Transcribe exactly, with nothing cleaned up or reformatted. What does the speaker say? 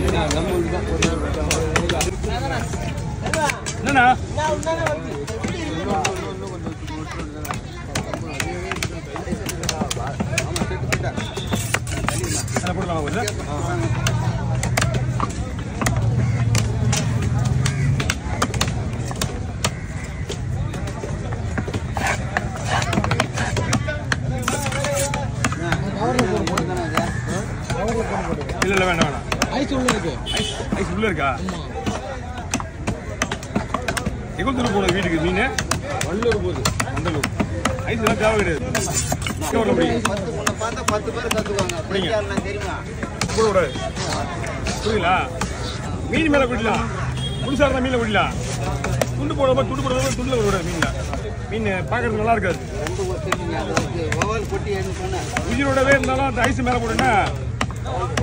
என்னண்ணா போடலாம் கொஞ்சம் இல்ல இல்ல வேண்டாம் வேண்டாம் ஐஸ் உள்ள இருக்கு ஐஸ் ஐஸ் உள்ள இருக்கா எங்க தூரம் போகுது வீட்டுக்கு மீன் வண்டலூர் போகுது வண்டலூர் ஐஸ் எல்லாம் தேவை கிடையாது பார்த்தா பத்து பேர் கத்துக்குவாங்க தெரியுமா கூட கூடாது புரியலா மீன் மேல குடிக்கலாம் புதுசாக இருந்தால் மீனில் குடிக்கலாம் துண்டு போடாம துண்டு போடாம துண்டில் விட மீனில் மீன் பார்க்கறதுக்கு நல்லா இருக்காது உயிரோடவே இருந்தாலும் அந்த ஐஸ் மேலே போட்டோன்னா